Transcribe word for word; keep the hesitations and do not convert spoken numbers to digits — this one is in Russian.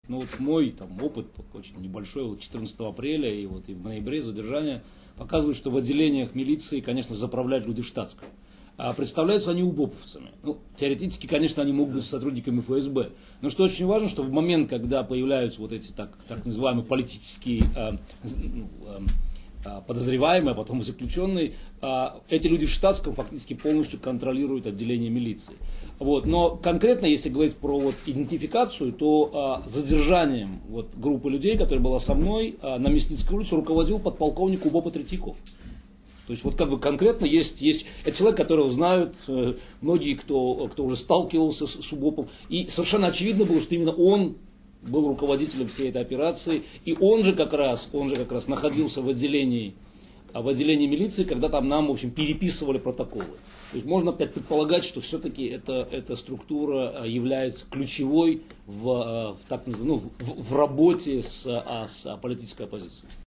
Но вот мой там, опыт очень небольшой, вот четырнадцатого апреля и, вот, и в ноябре задержания показывает, что в отделениях милиции, конечно, заправляют люди в штатском. А представляются они убоповцами. Ну, теоретически, конечно, они могут быть сотрудниками эф эс бэ. Но что очень важно, что в момент, когда появляются вот эти так, так называемые политические э, э, подозреваемые, а потом и заключенные, э, эти люди в штатском фактически полностью контролируют отделение милиции. Вот. Но конкретно, если говорить про вот, идентификацию, то э, задержанием вот, группы людей, которая была со мной, э, на Мясницкой улице руководил подполковник УБОПа Третьяков. То есть вот как бы конкретно есть, есть это человек, которого знают э, многие, кто, кто уже сталкивался с, с УБОПом. И совершенно очевидно было, что именно он был руководителем всей этой операции. И он же как раз, он же как раз находился в отделении, в отделении милиции, когда там нам, в общем, переписывали протоколы. То есть можно опять предполагать, что все-таки эта, эта структура является ключевой в, в, так называемой, ну, в, в работе с, с политической оппозицией.